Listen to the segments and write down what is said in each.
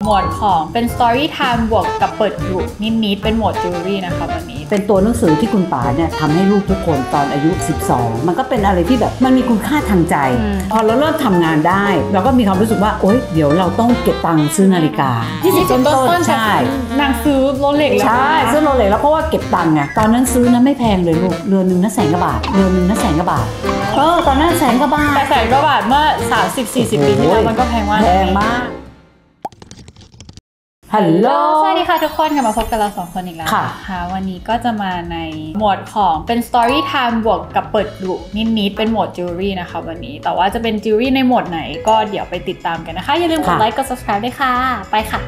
หมวดของเป็น story time บวกกับเปิดกลุ่มนิดๆเป็นหมวด jewelry นะคะวันนี้เป็นตัวหนังสือที่คุณป๋าเนี่ยทำให้ลูกทุกคนตอนอายุ12มันก็เป็นอะไรที่แบบมันมีคุณค่าทางใจพอเราเริ่มทำงานได้เราก็มีความรู้สึกว่าโอ๊ยเดี๋ยวเราต้องเก็บตังค์ซื้อนาฬิกา20ต้นใช่นางซื้อโรเล็กแล้วใช่ซื้อโรเล็กแล้วเพราะว่าเก็บตังค์ไงตอนนั้นซื้อนะไม่แพงเลยลูกเรือนนึงนะ100,000 กว่าบาทเรือนนึงนะ100,000 กว่าบาทตอนนั้น100,000 กว่าบาทแต่100,000 กว่าบาทเมื่อ 30-40 ปีที่แล้วมันก็แพงมากฮัลโหลสวัสดีค่ะทุกคนกลับมาพบกันเรา2 คนอีกแล้วค่ะวันนี้ก็จะมาในหมวดของเป็น story time บวกกับเปิดกลุ่มนิดๆเป็นหมวด jewelry นะคะวันนี้แต่ว่าจะเป็น jewelry ในหมวดไหนก็เดี๋ยวไปติดตามกันนะคะอย่าลืมกดไลค์กด subscribe ด้วยค่ะไปค่ะ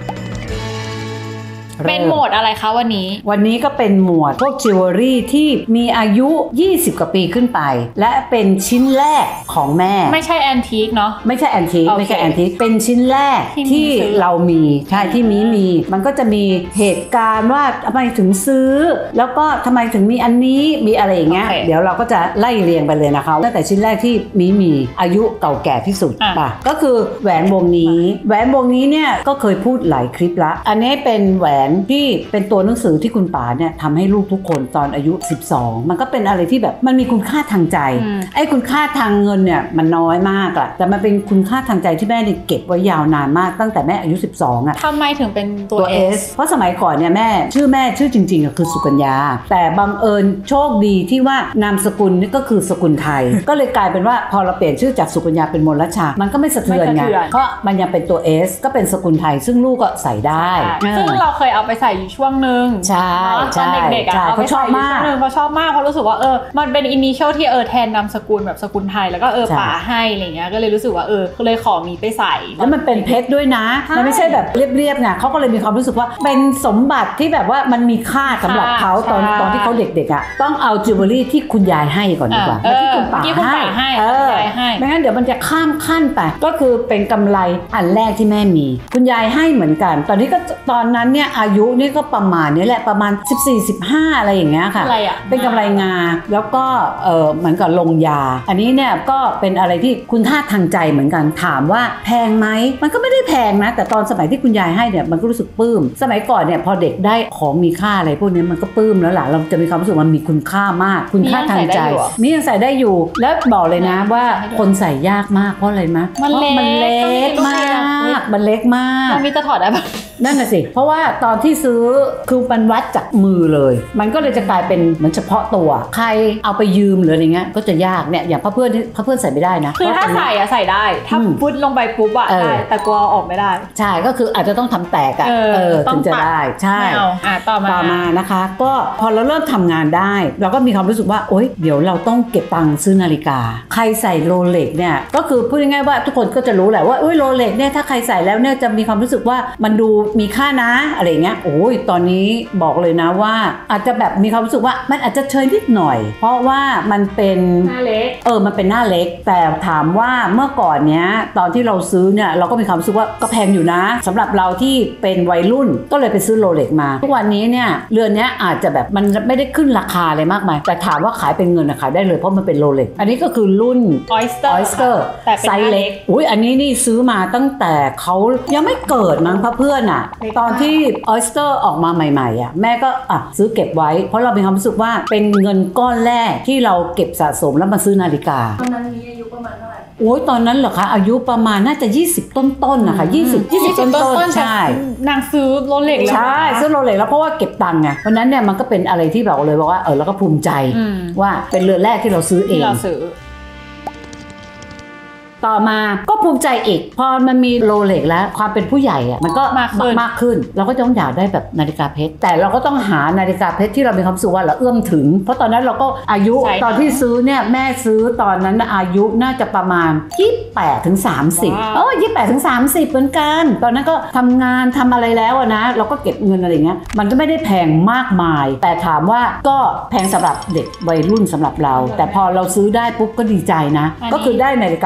เป็นหมวดอะไรคะวันนี้ก็เป็นหมวดพวกจิวเวลรี่ที่มีอายุ20 กว่าปีขึ้นไปและเป็นชิ้นแรกของแม่ไม่ใช่แอนทีคเนาะไม่ใช่แอนทีคเป็นชิ้นแรกที่เรามีใช่ที่มีมันก็จะมีเหตุการณ์ว่าทำไมถึงซื้อแล้วก็ทำไมถึงมีอันนี้มีอะไรอย่างเงี้ยเดี๋ยวเราก็จะไล่เรียงไปเลยนะคะตั้งแต่ชิ้นแรกที่มีอายุเก่าแก่ที่สุดป่ะก็คือแหวนวงนี้เนี่ยก็เคยพูดหลายคลิปละอันนี้เป็นแหวนที่เป็นตัวหนังสือที่คุณป๋าเนี่ยทำให้ลูกทุกคนตอนอายุ12มันก็เป็นอะไรที่แบบมันมีคุณค่าทางใจไอ้คุณค่าทางเงินเนี่ยมันน้อยมากอะแต่มันเป็นคุณค่าทางใจที่แม่เนี่ยเก็บไว้ยาวนานมากตั้งแต่แม่อายุ12อะทำไมถึงเป็นตัว S เพราะสมัยก่อนเนี่ยแม่ชื่อจริงๆก็คือสุกัญญาแต่บังเอิญโชคดีที่ว่านามสกุลนี่ก็คือสกุลไทย ก็เลยกลายเป็นว่าพอเราเปลี่ยนชื่อจากสุกัญญาเป็นมนรัชชามันก็ไม่สะเทือนไงเพราะมันยังเป็นตัว S ก็เป็นสกุลไทยซึ่งลูกก็ใส่ได้ซึ่งเราเคยเอาไปใส่อยู่ช่วงนึงใช่ตอนเด็กๆเขาชอบมากเขาชอบมากเขารู้สึกว่ามันเป็นอินิเชียลที่แทนนามสกุลแบบสกุลไทยแล้วก็ป๋าให้อะไรเงี้ยก็เลยรู้สึกว่าก็เลยขอมีไปใส่แล้วมันเป็นเพชรด้วยนะมันไม่ใช่แบบเรียบๆไงเขาก็เลยมีความรู้สึกว่าเป็นสมบัติที่แบบว่ามันมีค่าสำหรับเขาตอนที่เขาเด็กๆอ่ะต้องเอาจิวเวลรี่ที่คุณยายให้ก่อนดีกว่าที่คุณป๋าให้ไม่งั้นเดี๋ยวมันจะข้ามขั้นไปก็คือเป็นกำไรอันแรกที่แม่มีคุณยายให้เหมือนกันตอนนั้นเนี่ยอายุนี่ก็ประมาณนี้แหละประมาณ14-15อะไรอย่างเงี้ยค่ะเป็นกำไรงาแล้วก็เหมือนกับลงยาอันนี้เนี่ยก็เป็นอะไรที่คุณค่าทางใจเหมือนกันถามว่าแพงไหมมันก็ไม่ได้แพงนะแต่ตอนสมัยที่คุณยายให้เนี่ยมันก็รู้สึกปลื้มสมัยก่อนเนี่ยพอเด็กได้ของมีค่าอะไรพวกนี้มันก็ปลื้มแล้วล่ะเราจะมีความรู้สึกมันมีคุณค่ามากคุณค่าทางใจนี่ยังใส่ได้อยู่แล้วบอกเลยนะว่าคนใส่ยากมากเพราะอะไรมั้ยมันเล็กมากมันเล็กมากมันมีจะถอดได้ปะนั่นน่ะสิเพราะว่าตอนที่ซื้อคือมันวัดจากมือเลยมันก็เลยจะกลายเป็นเหมือนเฉพาะตัวใครเอาไปยืมหรืออะไรเงี้ยก็จะยากเนี่ยอย่างเพื่อนใส่ไม่ได้นะคือถ้าใส่ได้ถ้าฟุตลงไปปุ๊บอะได้แต่กลัวออกไม่ได้ใช่ก็คืออาจจะต้องทำแตกอะถึงจะได้ใช่ต่อมานะคะก็พอเราเริ่มทำงานได้เราก็มีความรู้สึกว่าโอ๊ยเดี๋ยวเราต้องเก็บตังค์ซื้อนาฬิกาใครใส่โรเล็กเนี่ยก็คือพูดง่ายๆว่าทุกคนก็จะรู้แหละว่าโรเล็กเนี่ยถ้าใครใส่แล้วเนี่ยจะมีความรู้สึกว่ามันดูมีค่านะอะไรเงี้ยโอ้ยตอนนี้บอกเลยนะว่าอาจจะแบบมีความรู้สึกว่ามันอาจจะเชยนิดหน่อยเพราะว่ามันเป็นหน้าเล็กมันเป็นหน้าเล็กแต่ถามว่าเมื่อก่อนเนี้ยตอนที่เราซื้อเนี่ยเราก็มีความรู้สึกว่าก็แพงอยู่นะสำหรับเราที่เป็นวัยรุ่นก็เลยไปซื้อโรเล็กมาทุกวันนี้เนี่ยเรือนนี้อาจจะแบบมันไม่ได้ขึ้นราคาอะไรมากมายแต่ถามว่าขายเป็นเงินขายได้เลยเพราะมันเป็นโรเล็กอันนี้ก็คือรุ่น Oyster ไซส์เล็กอุ้ยอันนี้นี่ซื้อมาตั้งแต่เขายังไม่เกิดมั้งเพื่อนอ่ะตอนที่ Oyster ออกมาใหม่ๆอ่ะแม่ก็ซื้อเก็บไว้เพราะเรามีความรู้สึกว่าเป็นเงินก้อนแรกที่เราเก็บสะสมแล้วมาซื้อนาฬิกาตอนนั้นมีอายุประมาณเท่าไหร่โอ้ยตอนนั้นเหรอคะอายุประมาณน่าจะ20ต้นๆนะคะ20ต้นใช่นางซื้อโรเล็กแล้วใช่ซื้อโรเล็กแล้วเพราะว่าเก็บตังค์ไงเพราะนั้นเนี่ยมันก็เป็นอะไรที่บอกเลยว่าเราก็ภูมิใจว่าเป็นเรือนแรกที่เราซื้อเองต่อมาก็ภูมิใจอีกพอมันมีโรเล็กแล้วความเป็นผู้ใหญ่อะมันก็มากขึ้นเราก็ต้องอยากได้แบบนาฬิกาเพชรแต่เราก็ต้องหานาฬิกาเพชรที่เรามีความสุขว่าเราเอื้อมถึงเพราะตอนนั้นเราก็อายุตอนที่ซื้อเนี่ยแม่ซื้อตอนนั้นอายุน่าจะประมาณ28-30 28-30เหมือนกันตอนนั้นก็ทำงานทำอะไรแล้วนะเราก็เก็บเงินอะไรเงี้ยมันก็ไม่ได้แพงมากมายแต่ถามว่าก็แพงสำหรับเด็กวัยรุ่นสำหรับเราแต่พอเราซื้อได้ปุ๊บก็ดีใจนะก็คือได้นาฬิกาเรือนนี้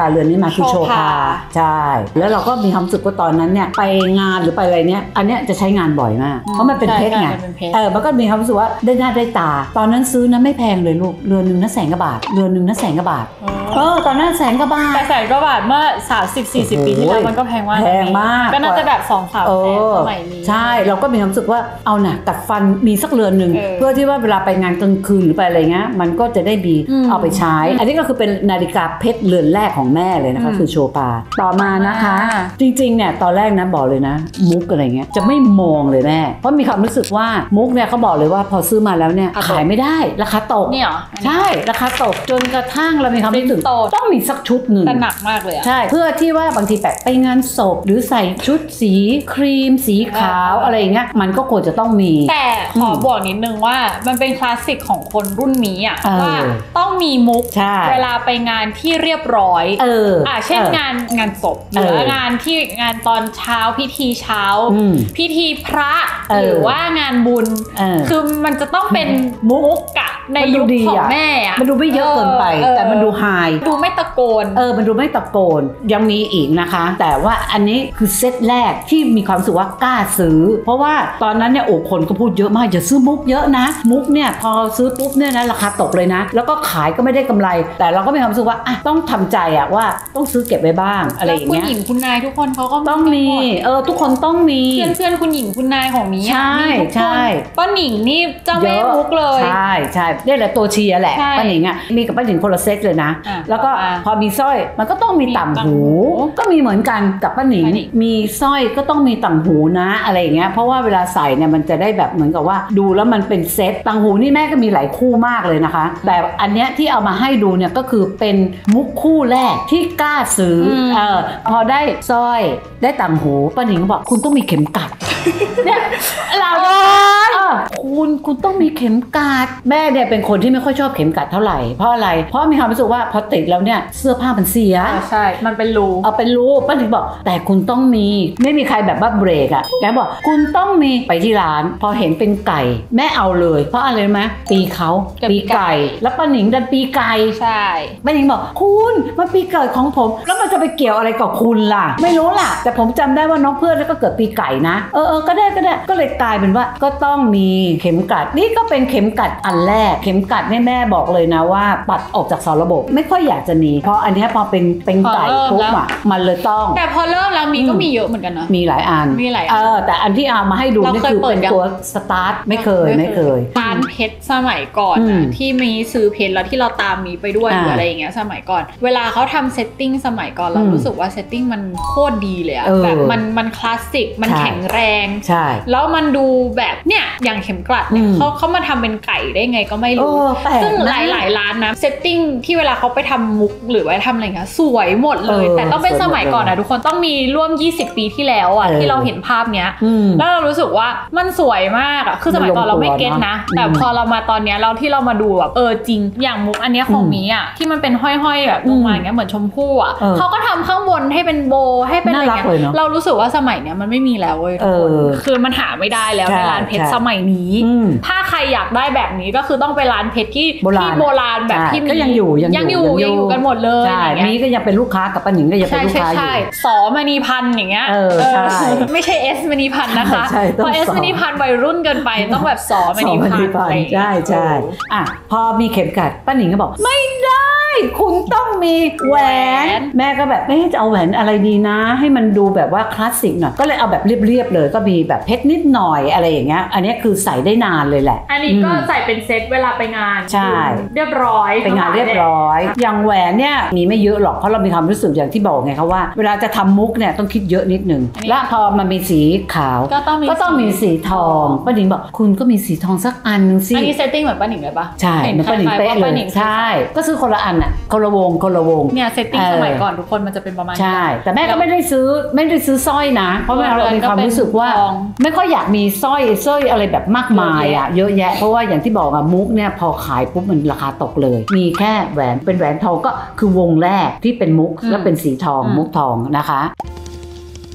นางคือโชภาใช่แล้วเราก็มีความรู้สึกว่าตอนนั้นเนี่ยไปงานหรือไปอะไรเนี้ยอันเนี้ยจะใช้งานบ่อยมากเพราะมันเป็นเพชรไงมันก็มีความรู้สึกว่าได้หน้าได้ตาตอนนั้นซื้อนะไม่แพงเลยลูกเรือนนึงนะ100,000 กว่าบาทเรือนนึงนะ100,000 กว่าบาทตอนนั้น100,000 กว่าบาทแต่100,000 กว่าบาทเมื่อ30-40 ปีที่แล้วมันก็แพงมากก็น่าจะแบบ2-3 แสนสมัยนี้ใช่เราก็มีความรู้สึกว่าเอาน่ะกัดฟันมีสักเรือนนึงเพื่อที่ว่าเวลาไปงานกลางคืนหรือไปอะไรเงี้ยมันก็จะได้มีเอาไปใช้อันนี้ก็คือเป็นนาฬิกาเพชรเรือนแรกของแม่เลยนะคะคือโชภาต่อมานะคะจริงๆเนี่ยตอนแรกนะบอกเลยนะมุกอะไรเงี้ยจะไม่มองเลยแม่เพราะมีความรู้สึกว่ามุกเนี่ยเขาบอกเลยว่าพอซื้อมาแล้วเนี่ยขายไม่ได้ราคาตกเนี่ยใช่ราคาตกจนกระทั่งเรามีความรู้สึกต้องมีสักชุดหนึ่งแต่หนักมากเลยใช่เพื่อที่ว่าบางทีแบบไปงานศพหรือใส่ชุดสีครีมสีขาวอะไรเงี้ยมันก็ควรจะต้องมีแต่ขอบอกนิดนึงว่ามันเป็นคลาสสิกของคนรุ่นนี้อ่ะว่าต้องมีมุกเวลาไปงานที่เรียบร้อยเช่นงานศพหรืองานที่งานตอนเช้าพิธีเช้าพิธีพระหรือว่างานบุญคือมันจะต้องเป็นมุกอะในยุคของแม่อะมันดูไม่เยอะเกินไปแต่มันดูไฮดูไม่ตะโกนมันดูไม่ตะโกนยังมีอีกนะคะแต่ว่าอันนี้คือเซตแรกที่มีความรู้สึกว่ากล้าซื้อเพราะว่าตอนนั้นเนี่ยคนก็พูดเยอะมากอย่าซื้อมุกเยอะนะมุกเนี่ยพอซื้อปุ๊บเนี่ยนะราคาตกเลยนะแล้วก็ขายก็ไม่ได้กำไรแต่เราก็มีความรู้สึกว่าต้องทำใจอะว่าต้องซื้อเก็บไว้บ้างอะไรอย่างเงี้ยคุณหญิงคุณนายทุกคนเขาก็ต้องมีทุกคนต้องมีเพื่อนคุณหญิงคุณนายของนี้ใช่ป้าหนิงนี่เจ้าแม่มุกเลยใช่นี่แหละตัวเชียร์แหละป้าหนิงอ่ะมีกับป้าหนิงคนละเซตเลยนะแล้วก็พอมีสร้อยมันก็ต้องมีต่างหูก็มีเหมือนกันกับป้าหนิงมีสร้อยก็ต้องมีต่างหูนะอะไรอย่างเงี้ยเพราะว่าเวลาใส่เนี่ยมันจะได้แบบเหมือนกับว่าดูแล้วมันเป็นเซตต่างหูนี่แม่ก็มีหลายคู่มากเลยนะคะแต่อันเนี้ยที่เอามาให้ดูเนี่ยก็คือเป็นมุกคู่แรกที่กล้าซื้อพอได้สร้อยได้ต่างหูป้าหนิงบอกคุณต้องมีเข็มกัดเนี่ยเราคุณต้องมีเข็มกัดแม่เนี่ยเป็นคนที่ไม่ค่อยชอบเข็มกัดเท่าไหร่เพราะอะไรเพราะมีความรู้สึกว่าพอติดแล้วเนี่ยเสื้อผ้ามันเสียใช่มันเป็นรูเป็นรูป้าหนิงบอกแต่คุณต้องมีไม่มีใครแบบว่าเบรกอ่ะแกบอกคุณต้องมีไปที่ร้านพอเห็นเป็นไก่แม่เอาเลยเพราะอะไรไหมปีเขาปีไก่แล้วป้าหนิงดันปีไก่ใช่ป้าหนิงบอกคุณมันปีเกิดของผมแล้วมันจะไปเกี่ยวอะไรกับคุณล่ะไม่รู้ล่ะแต่ผมจำได้ว่าน้องเพื่อนแล้วก็เกิดปีไก่นะก็ได้ก็เลยกลายเป็นว่าก็ต้องมีเข็มกัดนี่ก็เป็นเข็มกัดอันแรกเข็มกัดแม่บอกเลยนะว่าปัดออกจากสารระบบไม่ค่อยอยากจะมีเพราะอันนี้พอเป็นไก่ทุบอ่ะมันเลยต้องแต่พอเริ่มแล้วมีก็มีเยอะเหมือนกันนะมีหลายอันแต่อันที่เอามาให้ดูนี่คือเป็นตัวสตาร์ทไม่เคยร้านเพชรสมัยก่อนที่มีซื้อเพชรแล้วที่เราตามมีไปด้วยหรืออะไรอย่างเงี้ยสมัยก่อนเวลาเขาทำเซตติ้งสมัยก่อนเรารู้สึกว่าเซตติ้งมันโคตรดีเลยอะแบบมันคลาสสิกมันแข็งแรงใช่แล้วมันดูแบบเนี่ยอย่างเข็มกลัดเนี่ยเขามาทำเป็นไก่ได้ไงก็ไม่รู้ซึ่งหลายร้านนะเซตติ้งที่เวลาเขาไปทำมุกหรือว่าทำอะไรเงี้ยสวยหมดเลยแต่ต้องเป็นสมัยก่อนนะทุกคนต้องมีร่วม20 ปีที่แล้วอ่ะที่เราเห็นภาพเนี้ยแล้วเรารู้สึกว่ามันสวยมากอ่ะคือสมัยก่อนเราไม่เก็ตนะแต่พอเรามาตอนเนี้ยเราที่เรามาดูแบบจริงอย่างมุกอันเนี้ยของมีอ่ะที่มันเป็นห้อยๆแบบลงมาอย่างเงี้ยเหมือนชมพู่อ่ะเขาก็ทำข้างบนให้เป็นโบให้เป็นอะไรเงี้ยเรารู้สึกว่าสมัยเนี้ยมันไม่มีแล้วเว้ยทุกคนคือมันหาไม่ได้แล้วในร้านเพชรสมัยนี้ถ้าใครอยากได้แบบนี้ก็คือต้องไปร้านเพชรที่โบราณแบบที่ก็ยังอยู่กันหมดเลยมีก็ยังเป็นลูกค้ากับป้าหนิงก็ยังเป็นลูกค้าอยู่สอมณีพันธ์อย่างเงี้ยใช่ไม่ใช่เอสมณีพันธ์นะคะเพราะเอสมณีพันธ์วัยรุ่นเกินไปต้องแบบสอมณีพันธ์ใช่พอมีเข็มกัดป้าหนิงก็บอกไม่ได้คุณต้องมีแหวนแม่ก็แบบจะเอาแหวนอะไรดีนะให้มันดูแบบว่าคลาสสิกหน่อยก็เลยเอาแบบเรียบๆเลยก็มีแบบเพชรนิดหน่อยอะไรอย่างเงี้ยอันนี้คือใส่ได้นานเลยแหละอันนี้ก็ใส่เป็นเซตเวลาไปงานใช่เรียบร้อยไปงานเรียบร้อยอย่างแหวนเนี่ยมีไม่เยอะหรอกเพราะเรามีความรู้สึกอย่างที่บอกไงคะว่าเวลาจะทำมุกเนี่ยต้องคิดเยอะนิดนึงและพอมันมีสีขาวก็ต้องมีสีทองป้าหนิงบอกคุณก็มีสีทองสักอันนึงสิอันนี้เซตติ้งเหมือนป้าหนิงเลยปะใช่เหมือนป้าหนิงเป๊ะเลยใช่ก็ซื้อคนละอันอ่ะคนละวงเนี่ยเซตติ้งสมัยก่อนทุกคนมันจะเป็นประมาณใช่แต่แม่ก็ไม่ได้ซื้อสร้อยนะเพราะเรามีความรู้สึกว่าไม่ค่อยอยากมีสร้อยอะไรแบบมากมายอ่ะเยอะแยะเพราะว่าอย่างที่บอกอะมุกเนี่ยพอขายปุ๊บมันราคาตกเลยมีแค่แหวนเป็นแหวนทองก็คือวงแรกที่เป็นมุกแล้วเป็นสีทองมุกทองนะคะ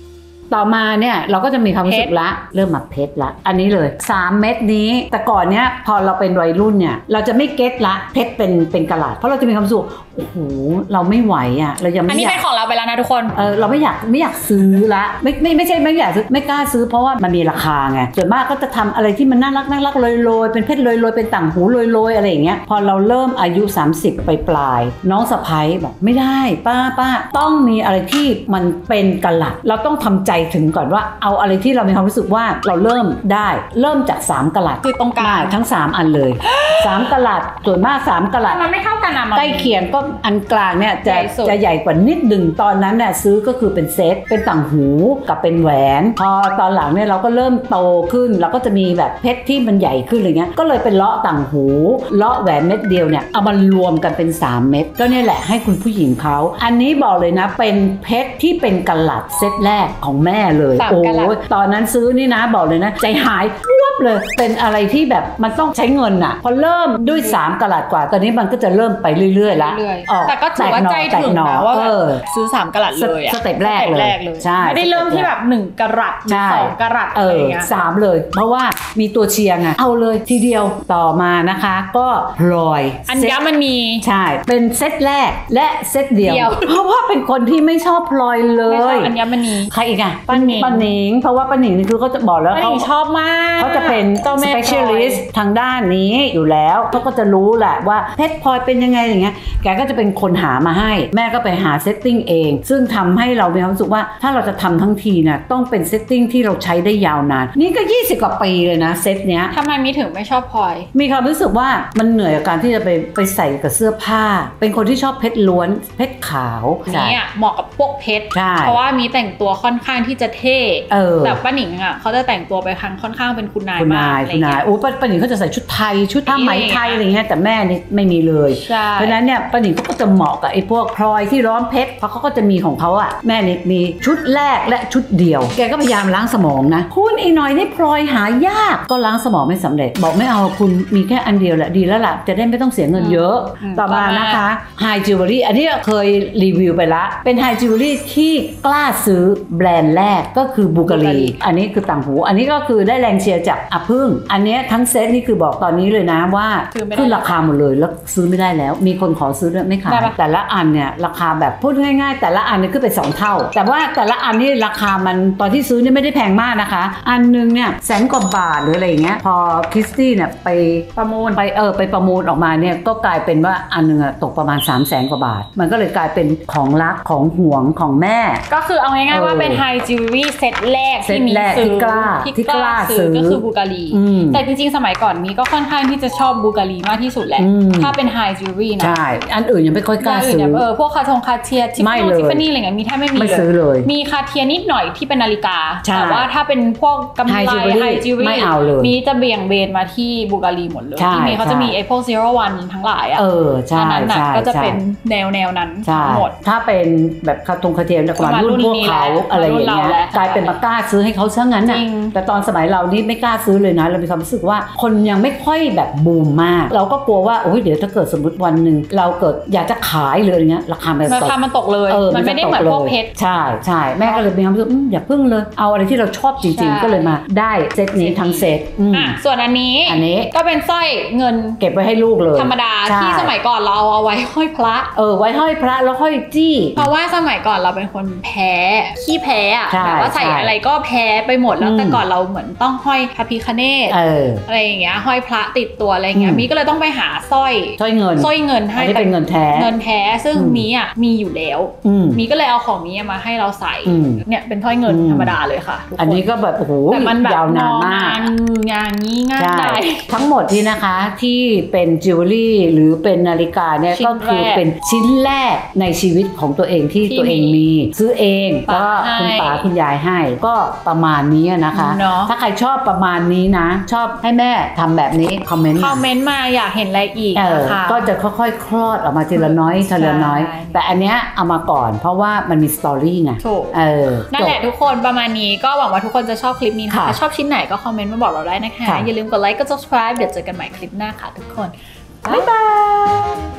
ต่อมาเนี่ยเราก็จะมีความรู้สึกละเริ่มมาเพชรละอันนี้เลย3 เม็ดนี้แต่ก่อนเนี้ยพอเราเป็นวัยรุ่นเนี่ยเราจะไม่เก็ตละเพชรเป็นกะลัดเพราะเราจะมีความรู้สึกโอ้โหเราไม่ไหวอ่ะเรายังไม่อยากอันนี้เป็นของเราไปแล้วนะทุกคนเราไม่อยากซื้อละไม่ใช่ไม่อยากซื้อไม่กล้าซื้อเพราะว่ามันมีราคาไงส่วนมากก็จะทำอะไรที่มันน่ารักโรยเป็นเพชรโรยเป็นต่างหูโรยอะไรอย่างเงี้ยพอเราเริ่มอายุ30ไปปลายน้องสะใภ้บอกไม่ได้ป้าต้องมีอะไรที่มันเป็นกะลัดเราต้องทำใจถึงก่อนว่าเอาอะไรที่เรามีความรู้สึกว่าเราเริ่มจาก3กะลัดคือตรงกลางทั้ง3อันเลย3กะลัดส่วนมาก3กะลัดมันไม่เท่ากันนะใกล้เคียงก็อันกลางเนี่ยจะใหญ่กว่านิดนึงตอนนั้นเนี่ยซื้อก็คือเป็นเซตเป็นต่างหูกับเป็นแหวนพอตอนหลังเนี่ยเราก็เริ่มโตขึ้นเราก็จะมีแบบเพชรที่มันใหญ่ขึ้นอะไรเงี้ยก็เลยเป็นเลาะต่างหูเลาะแหวนเม็ดเดียวเนี่ยเอามารวมกันเป็น3 เม็ดก็เนี่ยแหละให้คุณผู้หญิงเขาอันนี้บอกเลยนะเป็นเพชรที่เป็นกะลัดเซตแรกของแม่เลยโอ้ยตอนนั้นซื้อนี่นะบอกเลยนะใจหายปุ๊บเลยเป็นอะไรที่แบบมันต้องใช้เงินอ่ะพอเริ่มด้วย3กะลัดกว่าตอนนี้มันก็จะเริ่มไปเรื่อยๆละแต่ก็ถือว่าใจถึงนะว่าซื้อ3กะลัดเลยสเต็ปแรกเลยใช่ไม่ได้เริ่มที่แบบ1กะรัต2กะรัตอะไรเงี้ย 3เลยเพราะว่ามีตัวเชียร์ไงเอาเลยทีเดียวต่อมานะคะก็พลอยอัญมณีใช่เป็นเซตแรกและเซตเดียวเพราะว่าเป็นคนที่ไม่ชอบพลอยเลยอัญมณีใครอีกอ่ะป้าหนิงเพราะว่าป้าหนิงนี่คือเขาจะบอกแล้วเขาชอบมากเขาจะเป็น specialist ทางด้านนี้อยู่แล้วเขาก็จะรู้แหละว่าเพชรพลอยเป็นยังไงอย่างเงี้ยแกก็จะเป็นคนหามาให้แม่ก็ไปหาเซตติ้งเองซึ่งทำให้เรามีความรู้สึกว่าถ้าเราจะทำทั้งทีเนี่ยต้องเป็นเซตติ้งที่เราใช้ได้ยาวนานนี่ก็20 กว่าปีเลยนะเซตเนี้ยทำไมมีถึงไม่ชอบพลอยมีความรู้สึกว่ามันเหนื่อยกับการที่จะไปใส่กับเสื้อผ้าเป็นคนที่ชอบเพชรล้วนเพชรขาวนี่เหมาะกับพวกเพชรเพราะว่ามีแต่งตัวค่อนข้างที่จะเท่แต่ป้าหนิงอ่ะเขาจะแต่งตัวไปค่อนข้างเป็นคุณนายมากคุณนายโอ้ป้าหนิงเขาจะใส่ชุดไทยชุดผ้าไหมไทยอะไรเงี้ยแต่แม่นี่ไม่มีเลยเพราะนั้นเนี่ยป้าหนิงก็จะเหมาะกับไอ้พวกพลอยที่ร้อนเพชรเพราะเขาก็จะมีของเขาอ่ะแม่นี่มีชุดแรกและชุดเดียวแกก็พยายามล้างสมองนะคุณอีหน่อยนี่พลอยหายากก็ล้างสมองไม่สำเร็จบอกไม่เอาคุณมีแค่อันเดียวแหละดีแล้วล่ะจะได้ไม่ต้องเสียเงินเยอะต่อมานะคะไฮจิวเวลรี่อันนี้เคยรีวิวไปละเป็นไฮจิวเวลรี่ที่กล้าซื้อแบรนด์แรกก็คือบูการีอันนี้คือต่างหูอันนี้ก็คือได้แรงเชียร์จากอาพึ่งอันนี้ทั้งเซตนี่คือบอกตอนนี้เลยนะว่าขึ้นราคาหมดเลยแล้วซื้อไม่ได้แล้วมีคนขอซื้อด้วยไม่ขายแต่ละอันเนี่ยราคาแบบพูดง่ายๆแต่ละอันเนี่ยขึ้นไป2 เท่าแต่ว่าแต่ละอันนี่ราคามันตอนที่ซื้อนี่ไม่ได้แพงมากนะคะอันนึงเนี่ย100,000 กว่าบาทหรืออะไรอย่างเงี้ยพอคริสตี้เนี่ยไปประมูลไปประมูลออกมาเนี่ยก็กลายเป็นว่าอันนึงตกประมาณ300,000 กว่าบาทมันก็เลยกลายเป็นของรักของห่วงของแม่ก็คือเอาง่ายๆว่าเป็นไฮจิวเวลรี่เซตแรกที่มีซื้อที่กล้าซื้อก็คือบูการีแต่จริงๆสมัยก่อนมีก็ค่อนข้างที่จะชอบบูการีมากที่สุดแหละถ้าเป็นไฮจิวเวลรี่นะใช่อันอื่นยังไม่ค่อยกล้าซื้อพวกคาเทียทิฟฟานี่อะไรเงี้ยมีแทบไม่มีเลยมีคาเทียนิดหน่อยที่เป็นนาฬิกาแต่ว่าถ้าเป็นพวกกำไรไฮจิวเวลรี่มีจะเบี่ยงเบนมาที่บูการีหมดเลยที่มีเขาจะมีไอพวก01ทั้งหลายอ่ะใช่นั้นก็จะเป็นแนวนั้นทั้งหมดถ้าเป็นแบบคาเทียนประมาณรุ่นพวกเขาอะไรอย่างเงี้ยกลายเป็นมากล้าซื้อให้เขาซะงั้นน่ะแต่ตอนสมัยเรานี่ไม่กล้าซื้อเลยนะเรามีความรู้สึกว่าคนยังไม่ค่อยแบบบูมมากเราก็กลัวว่าโอ้ยเดี๋ยวถ้าเกิดสมมติวันหนึ่งเราเกิดอยากจะขายเลยอย่างเงี้ยราคามันตกเลยมันไม่ได้เหมือนพวกเพชรใช่แม่ก็เลยมีความรู้สึกอย่าพึ่งเลยเอาอะไรที่เราชอบจริงๆก็เลยมาได้เซตนี้ทั้งเซตส่วนอันนี้ก็เป็นสร้อยเงินเก็บไว้ให้ลูกเลยธรรมดาที่สมัยก่อนเราเอาไว้ห้อยพระไว้ห้อยพระแล้วห้อยจี้เพราะว่าสมัยก่อนเราเป็นคนแพ้ขี้แพ้อะแบบว่าใส่อะไรก็แพ้ไปหมดแล้วแต่ก่อนเราเหมือนต้องห้อยพระพิฆเนศอะไรอย่างเงี้ยห้อยพระติดตัวอะไรเงี้ยมีก็เลยต้องไปหาสร้อยเงินให้เป็นเงินแท้ซึ่งมีอ่ะมีอยู่แล้วมีก็เลยเอาของนี้มาให้เราใส่เนี่ยเป็นสร้อยเงินธรรมดาเลยค่ะอันนี้ก็แบบโอ้โหแต่มันแบบยาวนานมากงานงี้ง่ายได้ทั้งหมดที่นะคะที่เป็นจิวเวลรี่หรือเป็นนาฬิกาเนี่ยก็คือเป็นชิ้นแรกในชีวิตของตัวเองที่ตัวเองมีซื้อเองก็คุณป๋าคุณยายให้ก็ประมาณนี้นะคะถ้าใครชอบประมาณนี้นะชอบให้แม่ทำแบบนี้คอมเมนต์มาอยากเห็นอะไรอีกนะคะก็จะค่อยๆคลอดออกมาทีละน้อยแต่อันเนี้ยเอามาก่อนเพราะว่ามันมีสตอรี่ไงนั่นแหละทุกคนประมาณนี้ก็หวังว่าทุกคนจะชอบคลิปนี้นะคะชอบชิ้นไหนก็คอมเมนต์มาบอกเราได้นะคะอย่าลืมกดไลค์กด subscribe เดี๋ยวเจอกันใหม่คลิปหน้าค่ะทุกคนบ๊ายบาย